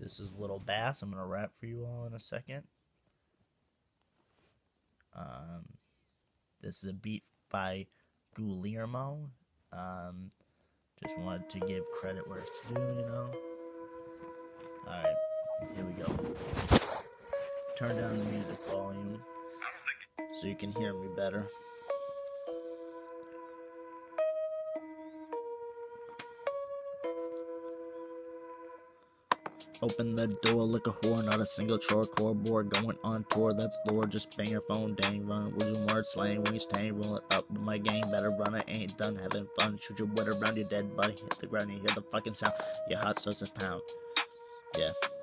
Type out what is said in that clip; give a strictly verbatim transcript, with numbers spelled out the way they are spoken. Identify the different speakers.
Speaker 1: This is Little Bass. I'm going to rap for you all in a second. Um, this is a beat by Guillermo. Um, just wanted to give credit where it's due, you know. Alright, here we go. Turn down the music volume so you can hear me better. Open the door like a whore, not a single chore, core board, going on tour, that's lore, just bang your phone, dang, run, losing words, slang, when you stay, roll it up with my gang, better run, I ain't done having fun, shoot your wood around your dead body, hit the ground, you hear the fucking sound, your heart starts to pound, yeah.